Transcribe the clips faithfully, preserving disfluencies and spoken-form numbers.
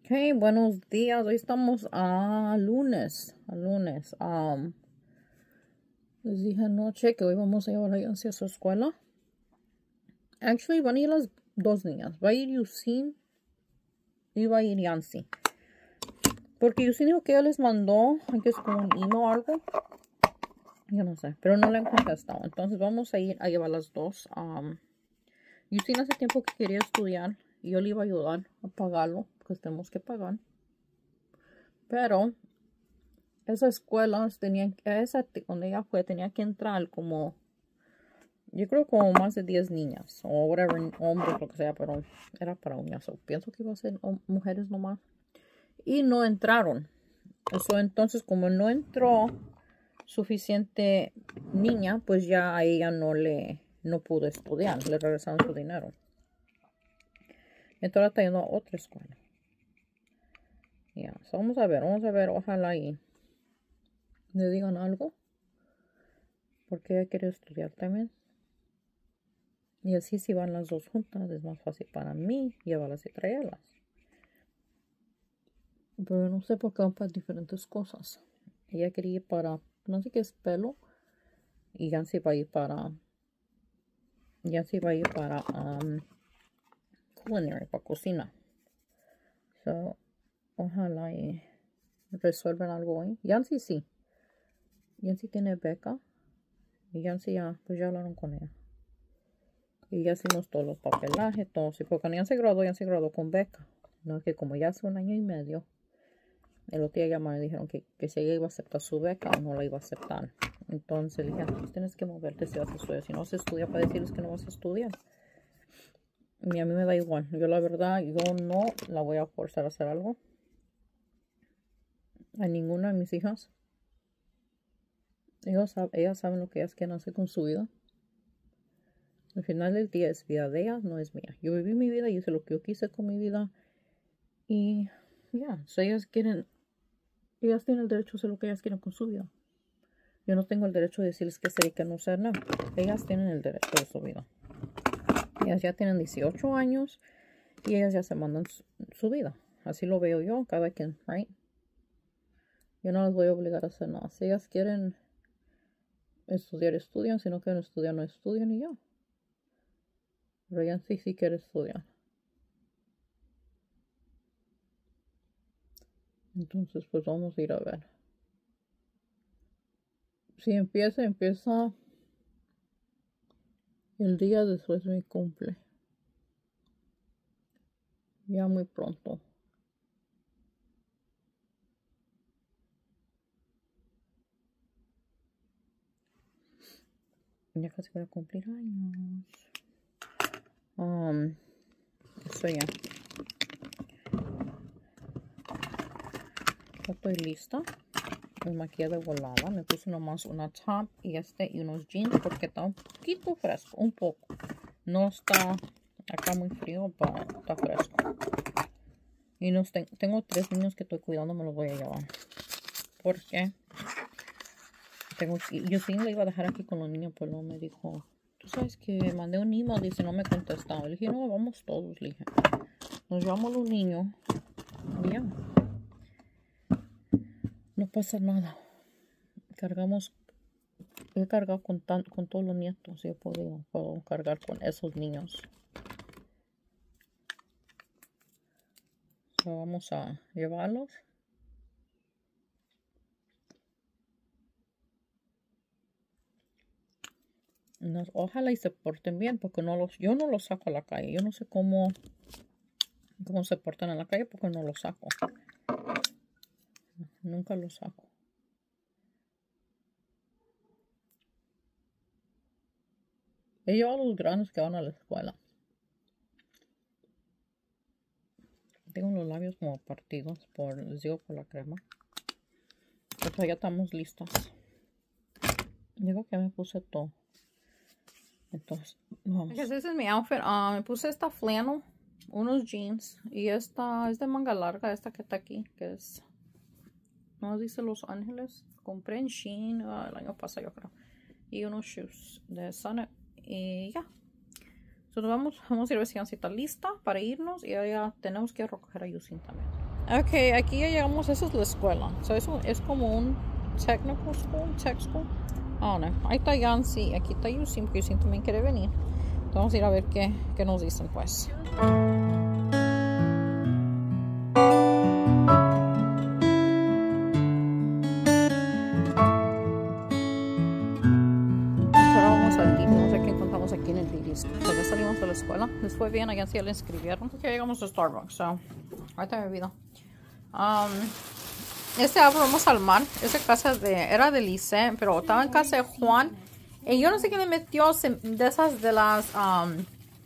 Hey, buenos días. Hoy estamos a lunes. A lunes. Um, les dije anoche que hoy vamos a llevar a Yancy a su escuela. Actually, van a ir las dos niñas. Va a ir Yusin y va a ir Yancy. Porque Yusin dijo que ella les mandó, que es como un email o algo. Yo no sé, pero no le han contestado. Entonces vamos a ir a llevar las dos. Um, Yusin hace tiempo que quería estudiar y yo le iba a ayudar a pagarlo, porque tenemos que pagar. Pero esas escuelas tenían, esa donde ella fue, tenía que entrar como, yo creo como más de diez niñas, o whatever, hombres, lo que sea, pero era para uñas. So, pienso que iba a ser mujeres nomás. Y no entraron. Eso, entonces, como no entró suficiente niña, pues ya a ella no le, no pudo estudiar, le regresaron su dinero. Entonces está yendo a otra escuela. Ya, yeah. So, vamos a ver, vamos a ver, ojalá y le digan algo. Porque ella quiere estudiar también. Y así si van las dos juntas, es más fácil para mí llevarlas y traerlas. Pero no sé por qué van para diferentes cosas. Ella quería ir para, no sé qué es pelo. Y Yancy va a ir para, Yancy va a ir para um, culinary, para cocina. So, ojalá y resuelvan algo hoy. Yancy sí. Yancy tiene beca. Y Yancy ya, pues ya hablaron con ella. Y ya hicimos todos los papelajes, todo. Sí, porque ya se graduó, ya se graduó con beca. No es que como ya hace un año y medio, el otro día llamaron y dijeron que, que si ella iba a aceptar su beca o no la iba a aceptar. Entonces le dije, pues tienes que moverte si vas a estudiar. Si no se estudia, para decirles que no vas a estudiar. Y a mí me da igual. Yo la verdad, yo no la voy a forzar a hacer algo. A ninguna de mis hijas. Ellos, ellas saben lo que ellas quieren hacer con su vida. Al final del día es vida de ellas, no es mía. Yo viví mi vida y hice lo que yo quise con mi vida. Y ya, yeah, so ellas quieren, ellas tienen el derecho a hacer lo que ellas quieren con su vida. Yo no tengo el derecho de decirles que hacer y que no hacer nada. Ellas tienen el derecho de su vida. Ellas ya tienen dieciocho años y ellas ya se mandan su, su vida. Así lo veo yo, cada quien, right? Yo no las voy a obligar a hacer nada. Si ellas quieren estudiar, estudian. Si no quieren estudiar, no estudian y ya. Pero ella sí, sí quiere estudiar. Entonces, pues vamos a ir a ver. Si empieza, empieza el día después de mi cumple. Ya muy pronto. Ya casi voy a cumplir años. Um, eso ya. Ya estoy lista. Me maquillé de volada. Me puse nomás una top y este y unos jeans porque está un poquito fresco. Un poco. No está acá muy frío, pero está fresco. Y nos ten, tengo tres niños que estoy cuidando. Me los voy a llevar. Porque tengo, yo sí le iba a dejar aquí con los niños, pero no me dijo. Tú sabes que mandé un email, dice, no me contestaba. Le dije, no, vamos todos, le dije. Nos llevamos los niños. Y ya. No pasa nada. Cargamos. He cargado con, tan, con todos los nietos. Si he podido. Puedo cargar con esos niños. So, vamos a llevarlos. Nos, ojalá y se porten bien. Porque no los, yo no los saco a la calle. Yo no sé cómo. Cómo se portan en la calle. Porque no los saco. Nunca los saco. He llevado a los grandes que van a la escuela. Tengo los labios como partidos por, les digo, por la crema. Pero ya estamos listas. Digo que me puse todo. Entonces, vamos. Ese es mi outfit. Uh, me puse esta flannel, unos jeans. Y esta es de manga larga, esta que está aquí, que es, no dice Los Ángeles. Compré en Shein uh, el año pasado, yo creo. Y unos shoes de Sunet. Y ya. Entonces vamos, vamos a ir a ver si Yancy está lista para irnos. Y ya tenemos que recoger a Yusin también. Ok, aquí ya llegamos. Esa es la escuela. So, eso es como un technical school, tech school. Oh, no. Ahí está Yancy. Aquí está Yusin, porque Yusin también quiere venir. Vamos a ir a ver qué, qué nos dicen, pues. Ahora vamos al Didi. Vamos a ver qué encontramos aquí en el Didi. So, ya salimos de la escuela. Les fue bien. A Yancy ya le inscribieron. Ya llegamos a Starbucks. So, ahorita me olvido. Um, este abro, vamos al mar. Esa casa de, era de Lice, pero estaba en casa de Juan. Y yo no sé quién le metió de esas de las, um,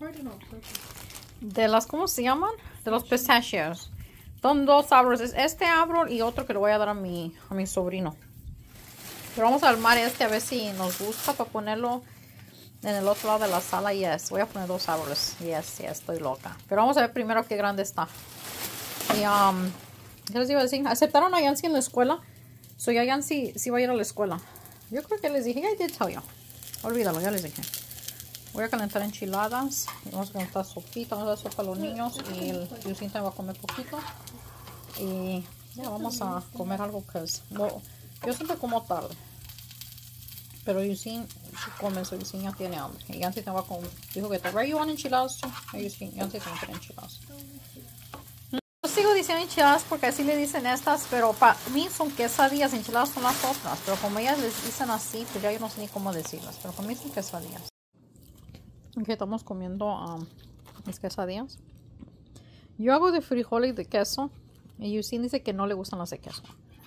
de las, ¿cómo se llaman? De los pistachios. Son dos abros. Es este abro y otro que le voy a dar a mi, a mi sobrino. Pero vamos al mar este a ver si nos gusta para ponerlo en el otro lado de la sala. Yes, voy a poner dos abros. Yes, yes, estoy loca. Pero vamos a ver primero qué grande está. Y, um... ¿qué les iba a decir? Aceptaron a Yancy en la escuela. So ya Yancy sí va a ir a la escuela. Yo creo que les dije. I did tell you. Olvídalo, ya les dije. Voy a calentar enchiladas. Y vamos a calentar sopita. Vamos a dar sopa a los niños. Y el Yusin va a comer poquito. Y ya vamos a comer algo que es. Well, yo siempre como tarde. Pero Yusin come. So Yusin ya tiene hambre. Y Yancy te va a comer. Dijo que te va a llevar enchiladas. Y Yusin, Yancy también quiere enchiladas. Sigo diciendo enchiladas porque así le dicen estas, pero para mí son quesadillas, enchiladas son las otras, pero como ellas les dicen así, pues ya yo no sé ni cómo decirlas, pero para mí son quesadillas. Aquí estamos comiendo um, mis quesadillas. Yo hago de frijoles y de queso, y Yusin dice que no le gustan las de queso,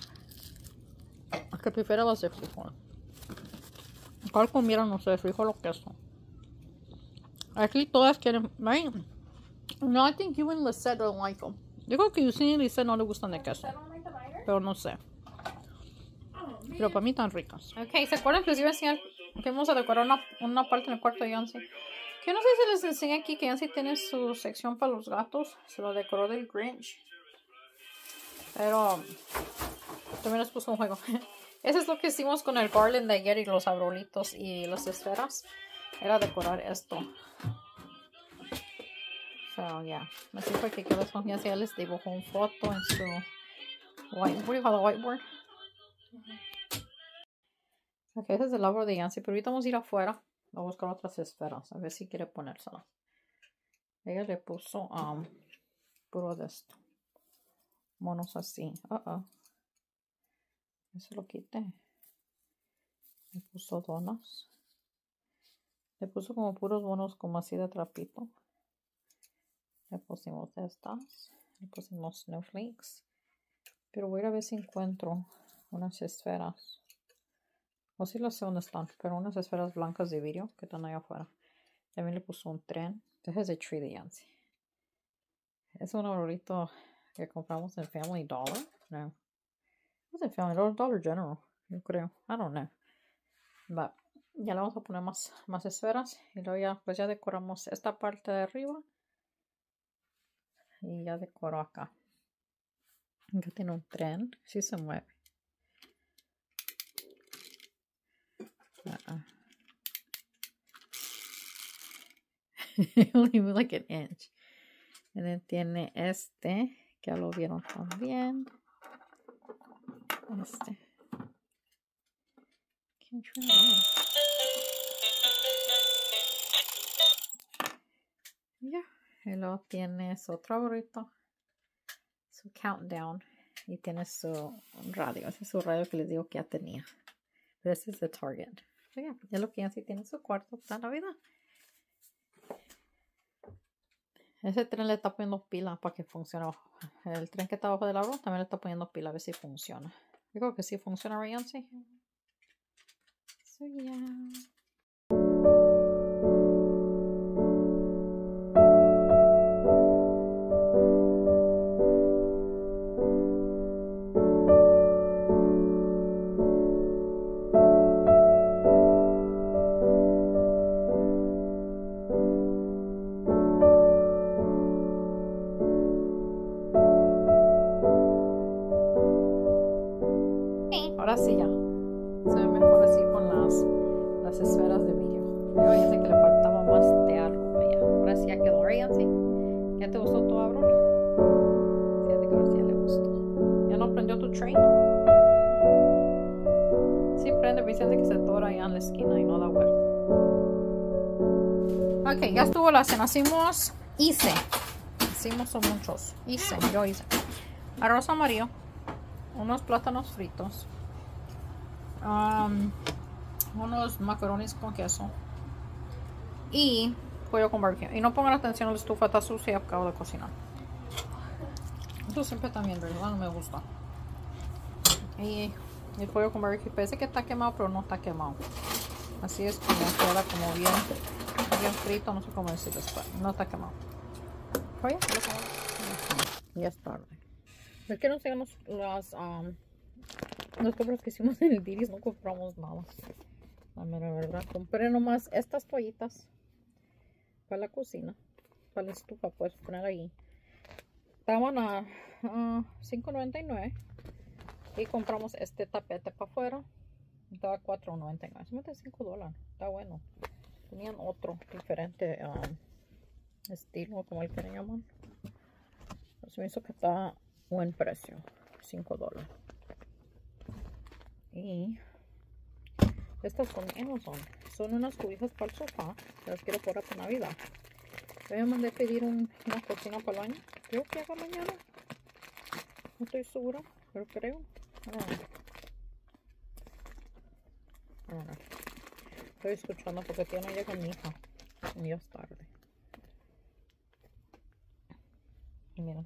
que prefiere las de frijol. ¿Cuál comieron ustedes, frijol o queso? Aquí todas quieren, right? No, I think you and Lisette don't like them. Yo creo que Yusin y Lisette no le gustan de queso. Pero no sé. Pero para mí están ricas. Ok, ¿se acuerdan que les iba a enseñar que vamos a decorar una, una parte en el cuarto de Yancy? Que no sé si les enseñé aquí que Yancy tiene su sección para los gatos. Se lo decoró del Grinch. Pero también les puso un juego. Eso es lo que hicimos con el garland de ayer y los arbolitos y las esferas. Era decorar esto. So, yeah. Así fue que quedó con Yancy. Ya les dibujó una foto en su whiteboard. What do you call a whiteboard? Ok, ese es el árbol de Yancy. Pero ahorita vamos a ir afuera a buscar otras esferas. A ver si quiere ponérselas. Ella le puso um, puro de esto. Monos así. Uh oh. Eso lo quité. Le puso donas. Le puso como puros monos como así de trapito. Le pusimos estas. Le pusimos snowflakes. Pero voy a ir a ver si encuentro unas esferas. O si las sé dónde están. Pero unas esferas blancas de vidrio que están allá afuera. También le puso un tren. Este es el tree de Yancy. Es un arbolito que compramos en Family Dollar. No. No es en Family Dollar, Dollar General. Yo creo. I don't know. But ya le vamos a poner más, más esferas. Y luego ya, pues ya decoramos esta parte de arriba. Y ya decoro acá. Acá tiene un tren. Sí se mueve. Uh-uh. Only move like an inch. Y then tiene este. Que ya lo vieron también. Este. Can't try it on. Ya. Y luego tienes otro arbolito. Su countdown. Y tiene su radio. Ese es su radio que les digo que ya tenía. Pero este es de Target. So yeah, es lo que ya sí tiene su cuarto para Navidad. Ese tren le está poniendo pila para que funcione. El tren que está abajo del árbol también le está poniendo pila a ver si funciona. Yo creo que sí funciona, right, Yancy? So yeah. Ahora sí ya. Se ve mejor así con las, las esferas de vidrio. Yo ya sé que le faltaba más de algo allá. Ahora sí ya quedó. Ahora Yancy, ¿ya te gustó tu árbol? Fíjate que ahora sí ya le gustó. train. Sí, prende, pero dice que se tora allá en la esquina y no da vuelta. Ok, ya estuvo la cena. Hicimos, hice. Hicimos son muchos. Hice, yo hice. Arroz amarillo. Unos plátanos fritos. Um, unos macarrones con queso. Y pollo con barbecue. Y no pongan atención a la estufa, está sucia y acabo de cocinar. Eso siempre también, ¿verdad? No me gusta. Y el pollo con barbecue parece que está quemado, pero no está quemado. Así es como queda como bien, bien frito, no sé cómo decirlo. No está quemado. Oye, ya es tarde. Es que no sé las, las, um, las compras que hicimos en el Diris, no compramos nada. La mera verdad, compré nomás estas toallitas para la cocina, para la estufa, puedes poner ahí. Estaban a uh, cinco noventa y nueve y compramos este tapete para afuera. Estaba a cuatro noventa y nueve, se mete cinco dólares, está bueno. Tenían otro diferente um, estilo, como el que le llaman. Se me hizo que está buen precio, cinco dólares. Y estas son, no son, son unas cobijas para el sofá. Las quiero poner para Navidad. Yo me mandé a pedir un, una cocina para el año. Creo que haga mañana. No estoy segura, pero creo. A ver. Estoy escuchando porque todavía no llega mi hija. Y ya es tarde. Y miren.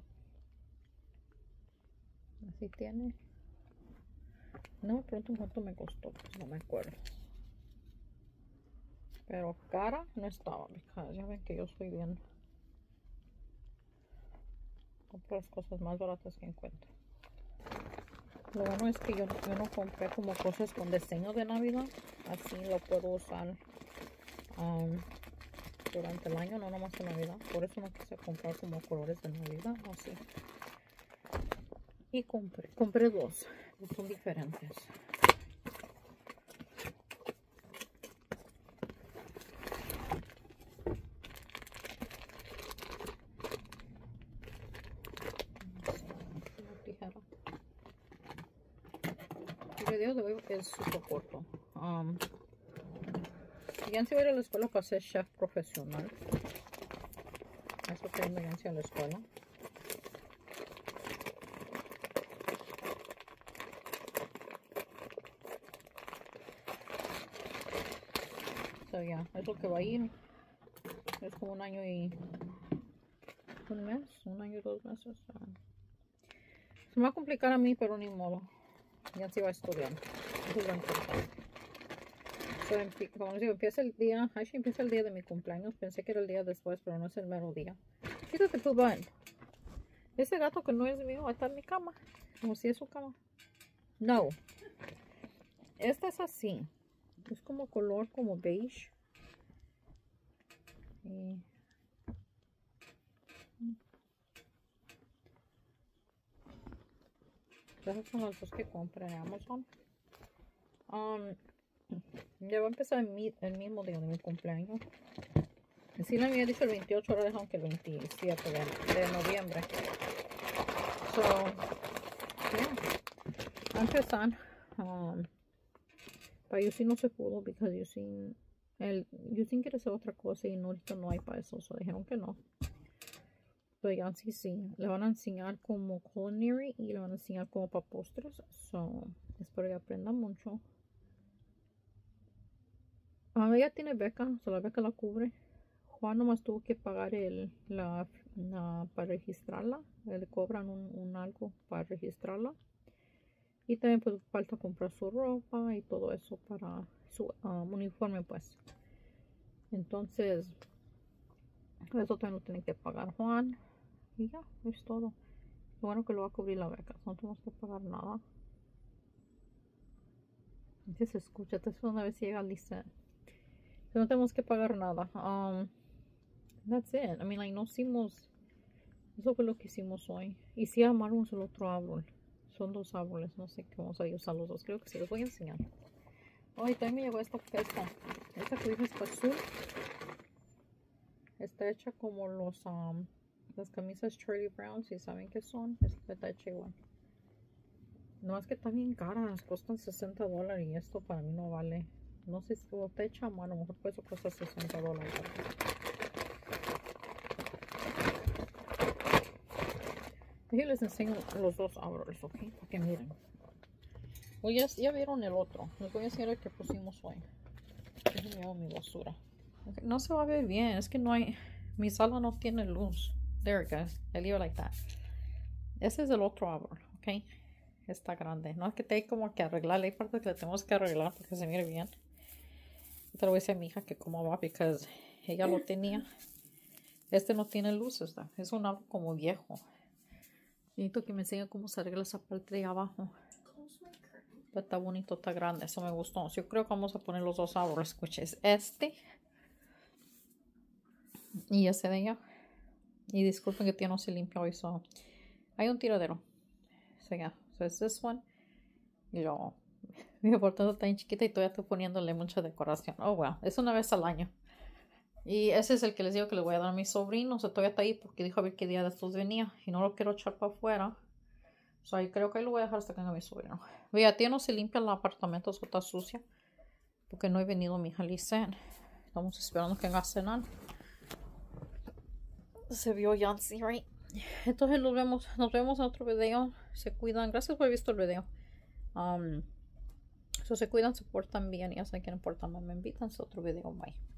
Así tiene. No me pregunto cuánto me costó, pues no me acuerdo. Pero cara no estaba. Ya ven que yo soy bien. Compro las cosas más baratas que encuentro. Lo bueno es que yo, yo no compré como cosas con diseño de Navidad. Así lo puedo usar um, durante el año, no nomás en Navidad. Por eso no quise comprar como colores de Navidad. Así. Y compré, compré dos. Que son diferentes. El video de hoy es súper corto. Um, Yancy va a ir a la escuela para ser chef profesional. Eso que yendo Yancy a la escuela. So, ya, yeah, es lo que va a ir. Es como un año y un mes, un año y dos meses. So. Se me va a complicar a mí, pero ni modo. Yancy va a estudiar. Eso es lo importante. So, como les digo, empieza el día, actually empieza el día de mi cumpleaños. Pensé que era el día después, pero no es el mero día. Quítate tu van. Ese gato que no es mío va a estar en mi cama. Como si es su cama. No. Esta es así. Es como color como beige. Y... esas son las dos que compré en Amazon. Um, ya va a empezar el, mi, el mismo día de mi cumpleaños. Sí, me había dicho el veintiocho, ahora dejaron que el veintisiete de, de noviembre. So, yeah. Va a empezar. Um, para Yusin no se pudo, porque Yusin, el Yusin quiere hacer otra cosa y no, ahorita no hay para eso. So, dijeron que no. Pero Yancy sí, le van a enseñar como culinary y le van a enseñar como para postres. So, espero que aprenda mucho. Ah, ella tiene beca, so la beca la cubre. Juan nomás tuvo que pagar el, la, la para registrarla. Le cobran un, un algo para registrarla. Y también pues falta comprar su ropa y todo eso para su um, uniforme pues. Entonces, eso también lo tiene que pagar Juan. Y ya, es todo. Lo bueno que lo va a cubrir la beca. No tenemos que pagar nada. Ya se escucha. Entonces una vez llega lista. No tenemos que pagar nada. Um, that's it. I mean, like, no hicimos. Eso fue lo que hicimos hoy. Y sí armamos el otro árbol. Son dos árboles. No sé qué vamos a usar los dos. Creo que sí. Les voy a enseñar. Hoy también me llegó esta esta. Esta cobija está azul. Está hecha como los um, las camisas Charlie Brown. Si saben qué son. Esta está hecha igual. No, es que están bien caras, cuestan sesenta dólares y esto para mí no vale. No sé si usted echa mano, a lo mejor por eso cuesta sesenta dólares. Y les enseño los dos hours, ¿ok? Para que miren. Pues ya, ya vieron el otro. Les voy a enseñar el que pusimos hoy. Déjenme llevar mi basura. Okay. No se va a ver bien, es que no hay... Mi sala no tiene luz. There it goes. I leave it like that. Ese es el otro hour, ¿ok? Está grande. No es que tenga como que arreglarle. Hay partes que le tenemos que arreglar para que se mire bien. Te lo voy a decir a mi hija que cómo va, porque ella lo tenía. Este no tiene luces, ¿no? Es un hour como viejo. Necesito que me enseñe cómo se arregla esa parte de abajo. Pero está bonito, está grande. Eso me gustó. Yo creo que vamos a poner los dos hours. Escuches, este y ese de allá. Y disculpen que tío no se limpia hoy. So. Hay un tiradero. So, yeah. So it's this one. Y yo, mi portada está bien chiquita y todavía estoy poniéndole mucha decoración. Oh, well. Es una vez al año. Y ese es el que les digo que le voy a dar a mis sobrinos. O sea, todavía está ahí porque dijo a ver qué día de estos venía. Y no lo quiero echar para afuera. O sea, ahí creo que ahí lo voy a dejar hasta que venga mi sobrino. Oye, a ti no se limpia el apartamento, eso está sucia. Porque no he venido mi hija Licen. Estamos esperando que venga a cenar. Se vio Yancy, right? Entonces nos vemos, nos vemos en otro video. Se cuidan. Gracias por haber visto el video. Um, so se cuidan, se portan bien. Ya saben que no importa más. Me invitan a otro video. Bye.